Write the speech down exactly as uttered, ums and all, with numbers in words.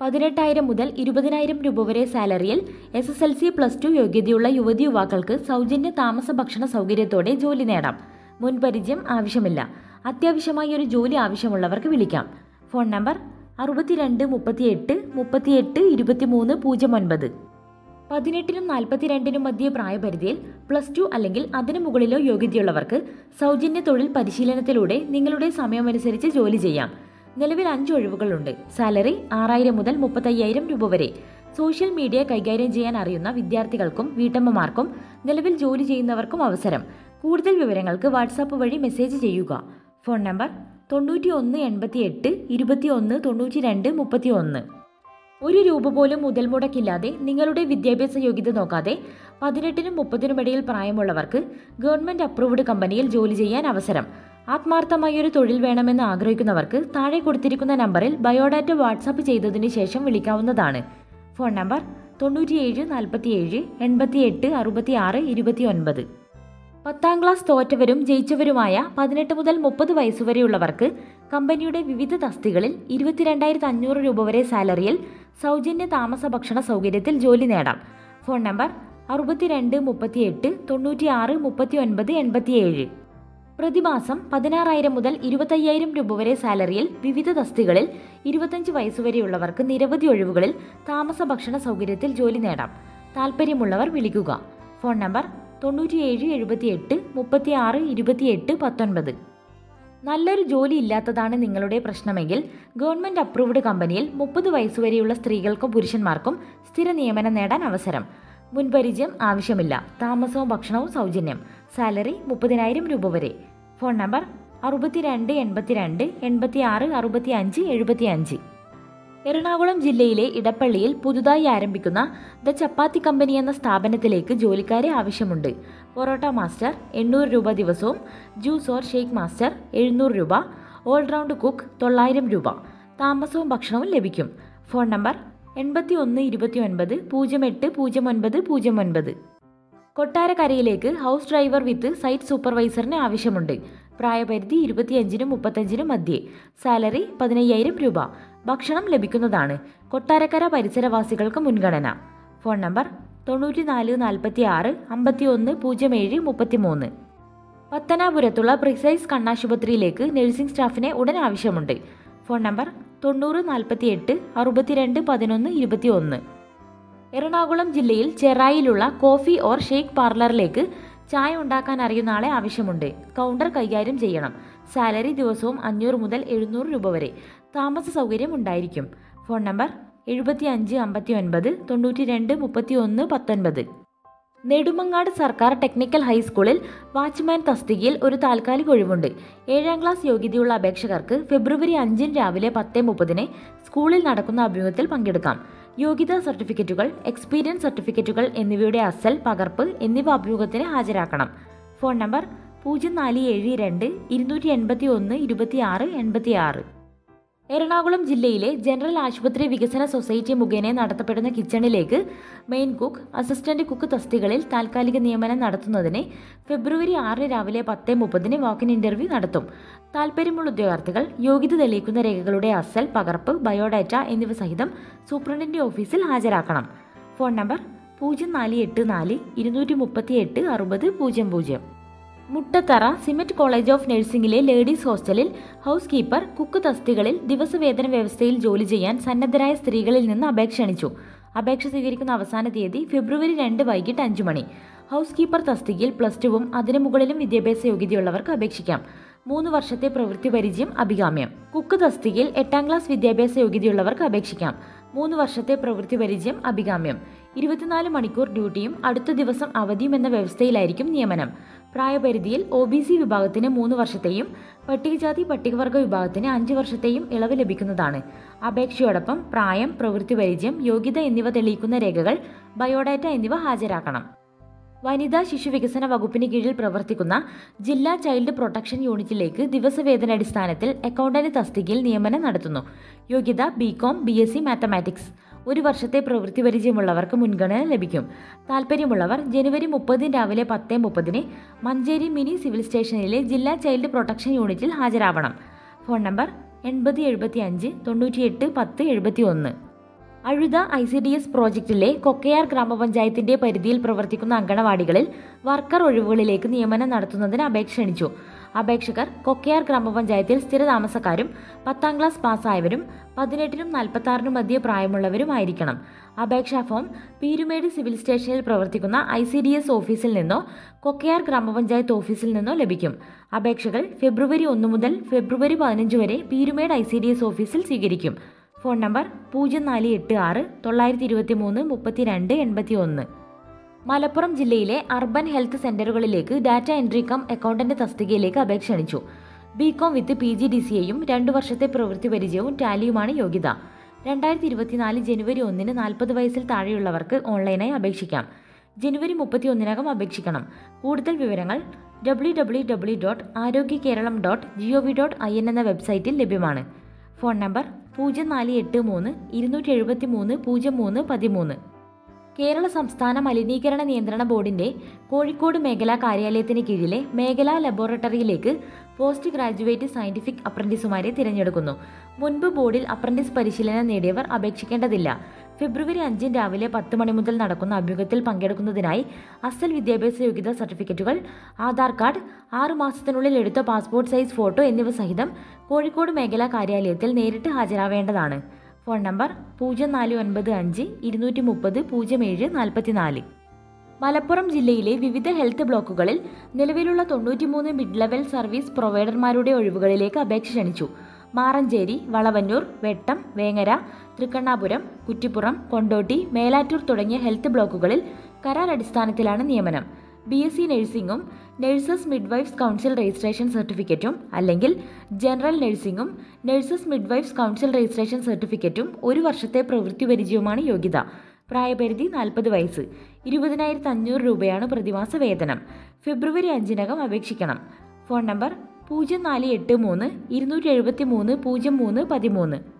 പതിനെട്ടായിരം മുതൽ ഇരുപതിനായിരം രൂപ വരെ സാലറിയിൽ S S L C plus two യോഗ്യതയുള്ള യുവതി യുവാക്കൾക്ക് സൗജന്യ താമസ ഭക്ഷണ സൗകര്യത്തോടെ ജോലി നേടാം. മുൻപരിചയം ആവശ്യമില്ല. അത്യാവശ്യമായി ഒരു ജോലി ആവശ്യമുള്ളവർക്ക് വിളിക്കാം. ഫോൺ നമ്പർ അറുപത്തിരണ്ട് മുപ്പത്തിയെട്ട് മുപ്പത്തിയെട്ട് ഇരുപത്തിമൂന്ന് പൂജ്യം ഒൻപത്. പതിനെട്ടിനും നാൽപ്പത്തിരണ്ടിനും മധ്യേ പ്രായപരിധിയിൽ പ്ലസ് ടു അല്ലെങ്കിൽ അതിനു മുകളിലോ യോഗ്യതയുള്ളവർക്ക് സൗജന്യ തൊഴിൽ പരിശീലനത്തിലൂടെ നിങ്ങളുടെ സമയമനുസരിച്ച് ജോലി ചെയ്യാം. നിലവിൽ അഞ്ച് ഒഴിവുകളുണ്ട്. സാലറി ആറായിരം മുതൽ മുപ്പത്തയ്യായിരം രൂപ വരെ. സോഷ്യൽ മീഡിയ കൈകാര്യം ചെയ്യാൻ അറിയുന്ന വിദ്യാർത്ഥികൾക്കും വീട്ടമ്മമാർക്കും നിലവിൽ ജോലി ചെയ്യുന്നവർക്കും അവസരം. കൂടുതൽ വിവരങ്ങൾക്ക് വാട്സാപ്പ് വഴി മെസ്സേജ് ചെയ്യുക. ഫോൺ നമ്പർ തൊണ്ണൂറ്റി ഒന്ന് എൺപത്തി എട്ട് ഇരുപത്തി ഒന്ന് തൊണ്ണൂറ്റി രണ്ട് മുപ്പത്തി ഒന്ന്. ഒരു രൂപ പോലും മുതൽ മുടക്കില്ലാതെ നിങ്ങളുടെ വിദ്യാഭ്യാസ യോഗ്യത നോക്കാതെ പതിനെട്ടിനും മുപ്പതിനും ഇടയിൽ പ്രായമുള്ളവർക്ക് ഗവൺമെന്റ് അപ്രൂവ്ഡ് കമ്പനിയിൽ ജോലി ചെയ്യാൻ അവസരം. ആത്മാർത്ഥമായി ഒരു തൊഴിൽ വേണമെന്ന് ആഗ്രഹിക്കുന്നവർക്ക് താഴെ കൊടുത്തിരിക്കുന്ന നമ്പറിൽ ബയോഡാറ്റ വാട്സാപ്പ് ചെയ്തതിനു ശേഷം വിളിക്കാവുന്നതാണ്. ഫോൺ നമ്പർ തൊണ്ണൂറ്റിയേഴ് നാൽപ്പത്തിയേഴ് എൺപത്തിയെട്ട് അറുപത്തി ആറ് ഇരുപത്തി ഒൻപത്. പത്താം ക്ലാസ് തോറ്റവരും ജയിച്ചവരുമായ പതിനെട്ട് മുതൽ മുപ്പത് വയസ്സുവരെയുള്ളവർക്ക് കമ്പനിയുടെ വിവിധ തസ്തികളിൽ ഇരുപത്തിരണ്ടായിരത്തി അഞ്ഞൂറ് രൂപ വരെ സാലറിയിൽ സൗജന്യ താമസ ഭക്ഷണ സൗകര്യത്തിൽ ജോലി നേടാം. ഫോൺ നമ്പർ അറുപത്തിരണ്ട് മുപ്പത്തിയെട്ട് തൊണ്ണൂറ്റി ആറ് മുപ്പത്തി ഒൻപത് എൺപത്തിയേഴ്. പ്രതിമാസം പതിനാറായിരം മുതൽ ഇരുപത്തയ്യായിരം രൂപ വരെ സാലറിയിൽ വിവിധ തസ്തികളിൽ ഇരുപത്തഞ്ച് വയസ്സുവരെയുള്ളവർക്ക് നിരവധി ഒഴിവുകളിൽ താമസ ഭക്ഷണ സൗകര്യത്തിൽ ജോലി നേടാം. താൽപ്പര്യമുള്ളവർ വിളിക്കുക. ഫോൺ നമ്പർ തൊണ്ണൂറ്റിയേഴ് എഴുപത്തിയെട്ട് മുപ്പത്തി ആറ് ഇരുപത്തിയെട്ട് പത്തൊൻപത്. നല്ലൊരു ജോലി ഇല്ലാത്തതാണ് നിങ്ങളുടെ പ്രശ്നമെങ്കിൽ ഗവൺമെന്റ് അപ്രൂവ്ഡ് കമ്പനിയിൽ മുപ്പത് വയസ്സുവരെയുള്ള സ്ത്രീകൾക്കും പുരുഷന്മാർക്കും സ്ഥിര നിയമനം നേടാൻ അവസരം. മുൻപരിചയം ആവശ്യമില്ല. താമസവും ഭക്ഷണവും സൗജന്യം. സാലറി മുപ്പതിനായിരം രൂപ വരെ. ഫോൺ നമ്പർ അറുപത്തിരണ്ട് എൺപത്തിരണ്ട് എൺപത്തി ആറ് അറുപത്തി അഞ്ച് എഴുപത്തി അഞ്ച്. എറണാകുളം ജില്ലയിലെ ഇടപ്പള്ളിയിൽ പുതുതായി ആരംഭിക്കുന്ന ദ ചപ്പാത്തി കമ്പനി എന്ന സ്ഥാപനത്തിലേക്ക് ജോലിക്കാരെ ആവശ്യമുണ്ട്. പൊറോട്ട മാസ്റ്റർ എണ്ണൂറ് രൂപ ദിവസവും, ജ്യൂസ് ഓർ ഷേക്ക് മാസ്റ്റർ എഴുന്നൂറ് രൂപ, ഓൾറൗണ്ട് കുക്ക് തൊള്ളായിരം രൂപ. താമസവും ഭക്ഷണവും ലഭിക്കും. ഫോൺ നമ്പർ എൺപത്തി ഒന്ന് ഇരുപത്തി ഒൻപത് പൂജ്യം എട്ട് പൂജ്യം ഒൻപത് പൂജ്യം ഒൻപത്. കൊട്ടാരക്കരയിലേക്ക് ഹൗസ് ഡ്രൈവർ വിത്ത് സൈറ്റ് സൂപ്പർവൈസറിന് ആവശ്യമുണ്ട്. പ്രായപരിധി ഇരുപത്തിയഞ്ചിനും മുപ്പത്തഞ്ചിനും മധ്യേ. സാലറി പതിനയ്യായിരം രൂപ. ഭക്ഷണം ലഭിക്കുന്നതാണ്. കൊട്ടാരക്കര പരിസരവാസികൾക്ക് മുൻഗണന. ഫോൺ നമ്പർ തൊണ്ണൂറ്റി നാല് നാൽപ്പത്തി ആറ് അമ്പത്തി ഒന്ന് പൂജ്യം ഏഴ് മുപ്പത്തി മൂന്ന്. പത്തനാപുരത്തുള്ള പ്രിസൈസ് കണ്ണാശുപത്രിയിലേക്ക് നഴ്സിംഗ് സ്റ്റാഫിനെ ഉടൻ ആവശ്യമുണ്ട്. ഫോൺ നമ്പർ തൊണ്ണൂറ് നാൽപ്പത്തി എട്ട് അറുപത്തിരണ്ട് പതിനൊന്ന് ഇരുപത്തി ഒന്ന്. എറണാകുളം ജില്ലയിൽ ചെറായിലുള്ള കോഫി ഓർ ഷേക്ക് പാർലറിലേക്ക് ചായ ഉണ്ടാക്കാൻ അറിയുന്ന ആളെ ആവശ്യമുണ്ട്. കൗണ്ടർ കൈകാര്യം ചെയ്യണം. സാലറി ദിവസവും അഞ്ഞൂറ് മുതൽ എഴുന്നൂറ് രൂപ വരെ. താമസ സൗകര്യം ഉണ്ടായിരിക്കും. ഫോൺ നമ്പർ എഴുപത്തി അഞ്ച് അമ്പത്തി ഒൻപത് തൊണ്ണൂറ്റി രണ്ട് മുപ്പത്തി ഒന്ന് പത്തൊൻപത്. നെടുമങ്ങാട് സർക്കാർ ടെക്നിക്കൽ ഹൈസ്കൂളിൽ വാച്ച്മാൻ തസ്തികയിൽ ഒരു താൽക്കാലിക ഒഴിവുണ്ട്. ഏഴാം ക്ലാസ് യോഗ്യതയുള്ള അപേക്ഷകർക്ക് ഫെബ്രുവരി അഞ്ചിന് രാവിലെ പത്ത് മുപ്പതിന് സ്കൂളിൽ നടക്കുന്ന അഭിമുഖത്തിൽ പങ്കെടുക്കാം. യോഗ്യതാ സർട്ടിഫിക്കറ്റുകൾ, എക്സ്പീരിയൻസ് സർട്ടിഫിക്കറ്റുകൾ എന്നിവയുടെ അസൽ പകർപ്പ് എന്നിവ അഭിമുഖത്തിന് ഹാജരാക്കണം. ഫോൺ നമ്പർ പൂജ്യം നാല് ഏഴ് രണ്ട് ഇരുന്നൂറ്റി എൺപത്തി ഒന്ന് ഇരുപത്തി ആറ് എൺപത്തി ആറ്. എറണാകുളം ജില്ലയിലെ ജനറൽ ആശുപത്രി വികസന സൊസൈറ്റി മുഖേന നടത്തപ്പെടുന്ന കിച്ചണിലേക്ക് മെയിൻ കുക്ക്, അസിസ്റ്റന്റ് കുക്ക് തസ്തികളിൽ താൽക്കാലിക നിയമനം നടത്തുന്നതിന് ഫെബ്രുവരി ആറിന് രാവിലെ പത്ത് മുപ്പതിന് വാക്കിൻ ഇന്റർവ്യൂ നടത്തും. താൽപ്പര്യമുള്ള ഉദ്യോഗാർത്ഥികൾ യോഗ്യത തെളിയിക്കുന്ന രേഖകളുടെ അസൽ പകർപ്പ്, ബയോഡാറ്റ എന്നിവ സഹിതം സൂപ്രണ്ടിന്റെ ഓഫീസിൽ ഹാജരാക്കണം. ഫോൺ നമ്പർ പൂജ്യം നാല് എട്ട് നാല് ഇരുന്നൂറ്റി മുപ്പത്തി എട്ട് അറുപത് പൂജ്യം പൂജ്യം. മുട്ടത്തറ സിമറ്റ് കോളേജ് ഓഫ് നഴ്സിംഗിലെ ലേഡീസ് ഹോസ്റ്റലിൽ ഹൗസ് കീപ്പർ, കുക്ക് തസ്തികളിൽ ദിവസവേതന വ്യവസ്ഥയിൽ ജോലി ചെയ്യാൻ സന്നദ്ധരായ സ്ത്രീകളിൽ നിന്ന് അപേക്ഷ ക്ഷണിച്ചു. അപേക്ഷ സ്വീകരിക്കുന്ന അവസാന തീയതി ഫെബ്രുവരി രണ്ട് വൈകിട്ട് അഞ്ചു മണി. ഹൗസ് കീപ്പർ തസ്തികയിൽ പ്ലസ് ടുവും അതിനു മുകളിലും വിദ്യാഭ്യാസ യോഗ്യതയുള്ളവർക്ക് അപേക്ഷിക്കാം. മൂന്ന് വർഷത്തെ പ്രവൃത്തി പരിചയം അഭികാമ്യം. കുക്ക് തസ്തികയിൽ എട്ടാം ക്ലാസ് വിദ്യാഭ്യാസ യോഗ്യതയുള്ളവർക്ക് അപേക്ഷിക്കാം. മൂന്ന് വർഷത്തെ പ്രവൃത്തി പരിചയം അഭികാമ്യം. ഇരുപത്തിനാല് മണിക്കൂർ ഡ്യൂട്ടിയും അടുത്ത ദിവസം അവധിയും എന്ന വ്യവസ്ഥയിലായിരിക്കും നിയമനം. പ്രായപരിധിയിൽ ഒ ബി സി വിഭാഗത്തിന് മൂന്ന് വർഷത്തെയും പട്ടികജാതി പട്ടികവർഗ വിഭാഗത്തിന് അഞ്ച് വർഷത്തെയും ഇളവ് ലഭിക്കുന്നതാണ്. അപേക്ഷയോടൊപ്പം പ്രായം, പ്രവൃത്തി പരിചയം, യോഗ്യത എന്നിവ തെളിയിക്കുന്ന രേഖകൾ, ബയോഡാറ്റ എന്നിവ ഹാജരാക്കണം. വനിതാ ശിശു വികസന വകുപ്പിന് കീഴിൽ പ്രവർത്തിക്കുന്ന ജില്ലാ ചൈൽഡ് പ്രൊട്ടക്ഷൻ യൂണിറ്റിലേക്ക് ദിവസവേതനാടിസ്ഥാനത്തിൽ അക്കൗണ്ടന്റ് തസ്തികയിൽ നിയമനം നടത്തുന്നു. യോഗ്യത B Com, B S C mathematics. ഒരു വർഷത്തെ പ്രവൃത്തി പരിചയമുള്ളവർക്ക് മുൻഗണന ലഭിക്കും. താൽപ്പര്യമുള്ളവർ ജനുവരി മുപ്പതിന് രാവിലെ പത്ത് മുപ്പതിന് മഞ്ചേരി മിനി സിവിൽ സ്റ്റേഷനിലെ ജില്ലാ ചൈൽഡ് പ്രൊട്ടക്ഷൻ യൂണിറ്റിൽ ഹാജരാവണം. ഫോൺ നമ്പർ എൺപത് എഴുപത്തി അഞ്ച് തൊണ്ണൂറ്റിയെട്ട് പത്ത് എഴുപത്തി ഒന്ന്. Azhutha I C D S പ്രോജക്റ്റിലെ കൊക്കയാർ ഗ്രാമപഞ്ചായത്തിന്റെ പരിധിയിൽ പ്രവർത്തിക്കുന്ന അങ്കണവാടികളിൽ വർക്കർ ഒഴിവുകളിലേക്ക് നിയമനം നടത്തുന്നതിന് അപേക്ഷ ക്ഷണിച്ചു. അപേക്ഷകർ കൊക്കയാർ ഗ്രാമപഞ്ചായത്തിൽ സ്ഥിരതാമസക്കാരും പത്താം ക്ലാസ് പാസ്സായവരും പതിനെട്ടിനും നാൽപ്പത്തി ആറിനും മധ്യ പ്രായമുള്ളവരുമായിരിക്കണം. അപേക്ഷാ ഫോം പീരുമേട് സിവിൽ സ്റ്റേഷനിൽ പ്രവർത്തിക്കുന്ന ഐ സി ഡി എസ് ഓഫീസിൽ നിന്നോ കൊക്കയാർ ഗ്രാമപഞ്ചായത്ത് ഓഫീസിൽ നിന്നോ ലഭിക്കും. അപേക്ഷകൾ ഫെബ്രുവരി ഒന്ന് മുതൽ ഫെബ്രുവരി പതിനഞ്ച് വരെ Peerumedu I C D S ഓഫീസിൽ സ്വീകരിക്കും. ഫോൺ നമ്പർ പൂജ്യം നാല് എട്ട് ആറ് തൊള്ളായിരത്തി ഇരുപത്തി മൂന്ന് മുപ്പത്തി രണ്ട് എൺപത്തി ഒന്ന്. മലപ്പുറം ജില്ലയിലെ അർബൻ ഹെൽത്ത് സെന്ററുകളിലേക്ക് ഡാറ്റ എൻട്രി കം അക്കൗണ്ടന്റ് തസ്തികയിലേക്ക് അപേക്ഷ ക്ഷണിച്ചു. BCom with P G D C എയും രണ്ടു വർഷത്തെ പ്രവൃത്തി പരിചയവും ടാലിയുമാണ് യോഗ്യത. രണ്ടായിരത്തി ഇരുപത്തിനാല് ജനുവരി ഒന്നിന് നാൽപ്പത് വയസ്സിൽ താഴെയുള്ളവർക്ക് ഓൺലൈനായി അപേക്ഷിക്കാം. ജനുവരി മുപ്പത്തി ഒന്നിനകം അപേക്ഷിക്കണം. കൂടുതൽ വിവരങ്ങൾ W W W dot Arogya Keralam dot G O V dot I N എന്ന വെബ്സൈറ്റിൽ ലഭ്യമാണ്. ഫോൺ നമ്പർ പൂജ്യം നാല് എട്ട് മൂന്ന് ഇരുന്നൂറ്റി എഴുപത്തി മൂന്ന് പൂജ്യം മൂന്ന് പതിമൂന്ന്. കേരള സംസ്ഥാന മലിനീകരണ നിയന്ത്രണ ബോർഡിന്റെ കോഴിക്കോട് മേഖലാ കാര്യാലയത്തിന് കീഴിലെ മേഖലാ ലബോറട്ടറിയിലേക്ക് പോസ്റ്റ് ഗ്രാജുവേറ്റ് സയന്റിഫിക് അപ്രന്റീസുമാരെ തിരഞ്ഞെടുക്കുന്നു. മുൻപ് ബോർഡിൽ അപ്രന്റീസ് പരിശീലനം നേടിയവർ അപേക്ഷിക്കേണ്ടതില്ല. ഫെബ്രുവരി അഞ്ചിന് രാവിലെ പത്ത് മണി മുതൽ നടക്കുന്ന അഭിമുഖത്തിൽ പങ്കെടുക്കുന്നതിനായി അസൽ വിദ്യാഭ്യാസ യോഗ്യതാ സർട്ടിഫിക്കറ്റുകൾ, ആധാർ കാർഡ്, ആറു മാസത്തിനുള്ളിൽ എടുത്ത പാസ്പോർട്ട് സൈസ് ഫോട്ടോ എന്നിവ സഹിതം കോഴിക്കോട് മേഖലാ കാര്യാലയത്തിൽ നേരിട്ട് ഹാജരാവേണ്ടതാണ്. ഫോൺ നമ്പർ പൂജ്യം നാല് ഒൻപത് അഞ്ച് ഇരുന്നൂറ്റി മുപ്പത് പൂജ്യം ഏഴ് നാൽപ്പത്തി നാല്. മലപ്പുറം ജില്ലയിലെ വിവിധ ഹെൽത്ത് ബ്ലോക്കുകളിൽ നിലവിലുള്ള തൊണ്ണൂറ്റിമൂന്ന് മിഡ് ലെവൽ സർവീസ് പ്രൊവൈഡർമാരുടെ ഒഴിവുകളിലേക്ക് അപേക്ഷ ക്ഷണിച്ചു. മാറഞ്ചേരി, വളവന്നൂർ, വെട്ടം, വേങ്ങര, തൃക്കണ്ണാപുരം, കുറ്റിപ്പുറം, കൊണ്ടോട്ടി, മേലാറ്റൂർ തുടങ്ങിയ ഹെൽത്ത് ബ്ലോക്കുകളിൽ കരാർ അടിസ്ഥാനത്തിലാണ് നിയമനം. ബി എസ് സി നഴ്സിംഗും നഴ്സസ് മിഡ്വൈഫ്സ് കൗൺസിൽ രജിസ്ട്രേഷൻ സർട്ടിഫിക്കറ്റും അല്ലെങ്കിൽ ജനറൽ നഴ്സിംഗും നഴ്സസ് മിഡ്വൈഫ്സ് കൗൺസിൽ രജിസ്ട്രേഷൻ സർട്ടിഫിക്കറ്റും ഒരു വർഷത്തെ പ്രവൃത്തി പരിചയവുമാണ് യോഗ്യത. പ്രായപരിധി നാൽപ്പത് വയസ്സ്. ഇരുപതിനായിരത്തി അഞ്ഞൂറ് രൂപയാണ് പ്രതിമാസ വേതനം. ഫെബ്രുവരി അഞ്ചിനകം അപേക്ഷിക്കണം. ഫോൺ നമ്പർ പൂജ്യം നാല് എട്ട് മൂന്ന് ഇരുന്നൂറ്റി എഴുപത്തി മൂന്ന് പൂജ്യം മൂന്ന് പതിമൂന്ന്.